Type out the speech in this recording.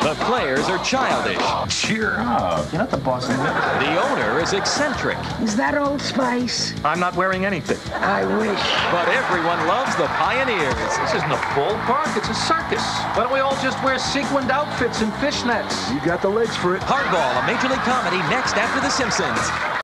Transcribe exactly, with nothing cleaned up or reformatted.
The players are childish. Cheer up. You're not the boss of the The owner is eccentric. Is that Old Spice? I'm not wearing anything. I wish. But everyone loves the Pioneers. This isn't a ballpark, it's a circus. Why don't we all just wear sequined outfits and fishnets? You got the legs for it. Hardball, a Major League comedy, next after The Simpsons.